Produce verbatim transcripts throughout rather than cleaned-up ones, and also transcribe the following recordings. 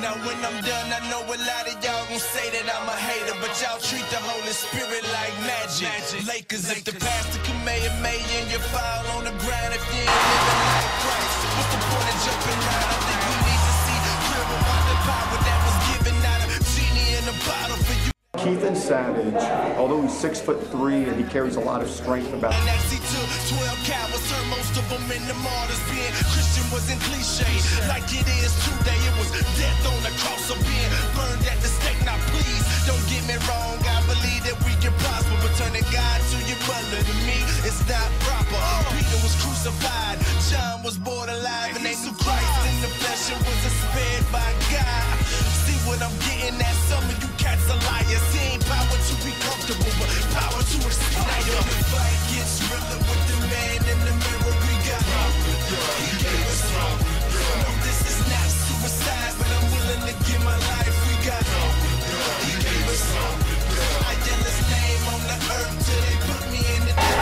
Now when I'm done, I know a lot of y'all gon' say that I'm a hater, but y'all treat the Holy Spirit like magic. magic. Lakers, Lakers, if the pastor Kamehameha and you fall on the ground, if you ain't living like Christ, what's the point of jumping around? I think we need to see clearer about the power that was given out of genie in a bottle for you. Keithan Savage, although he's six foot three and he carries a lot of strength about him. And as he took twelve cowards, turned most of them into martyrs. Being Christian wasn't cliche like it is today. It was death on the cross of being burned at the stake. Now please, don't get me wrong, I believe that we can prosper, but turning God to your butler to me is not proper. Peter was crucified, John was born alive, and they knew Christ in the flesh and was spared by God. See what I'm getting at? Some of you cats are liars. He ain't power to be comfortable, but power to aspire. The fight gets realer with the man in the mirror. We got he gave us wrong. No, this is not suicide, but I'm willing to give my life. We got he gave us wrong. I yell his name on the earth till they put me in the dirt.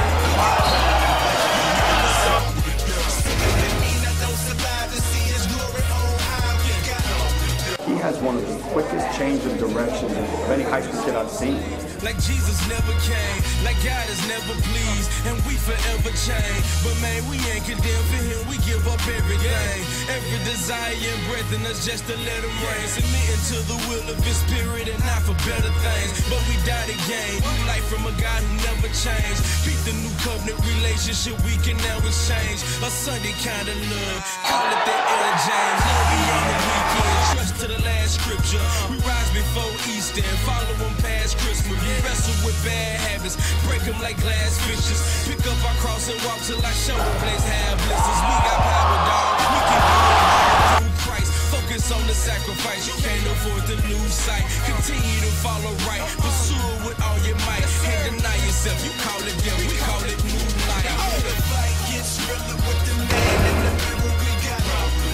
He has one of the quickest change of direction of any high school kid I've seen. Like Jesus never came, like God is never pleased, and we forever change. But man, we ain't condemned for him, we give up everything. Every desire and breath in us just to let him reign. Submitting to the will of his spirit and not for better things. But we died again, new life from a God who never changed. Beat the new covenant relationship we can now exchange. A Sunday kind of love, call it the Ella James. Love beyond the weekend, trust to the last scripture. We rise before Easter and follow them past Christmas. We wrestle with bad habits, break them like glass fishes. Pick up our cross and walk till our shoulder blades have blisters. We got power, dog. We can do it all through Christ. Focus on the sacrifice. You can't afford to lose sight. Continue to follow right. Pursue it with all your might. Can't deny yourself. You call it them, we call it moonlight. The fight gets realer with the man in the mirror. We got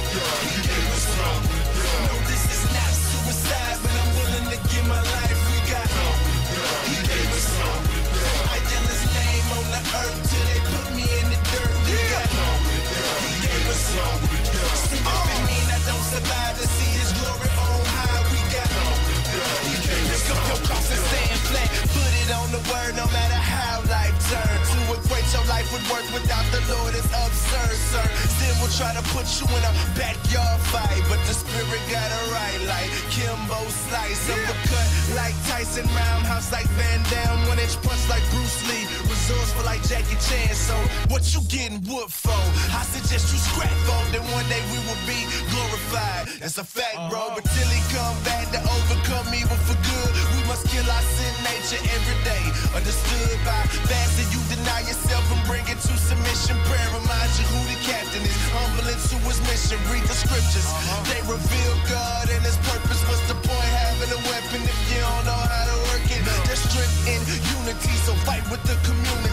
he gave us wrong. No, this is not suicide, but I'm willing to give my life. We got he gave us wrong. I yell his name on the earth till they put me in the dirt. We got he gave us wrong. See, it mean I don't survive to see his glory on high. We got he gave us wrong. Pick up your cross and stand flat. Put it on the word, no matter how life turns. To equate your life with work without the Lord is absurd, sir. Still will try to put you in a backyard fight, but the spirit got a right like Kimbo Slice. Uppercut like Tyson, roundhouse like Van Damme, one inch punch like Bruce Lee, resourceful like Jackie Chan. So what you getting whooped for? I suggest you scrap for, then one day we will be glorified. That's a fact, bro. But till he come back to overcome evil for good, we must kill our sin nature every day. Understood by fasting, you deny yourself and bring it to submission. Prayer reminds you who the captain is, humble into his mission. Read the scriptures, they reveal God and his purpose. What's the point having a weapon if you don't know how to work it? There's strength in unity, so fight with the community.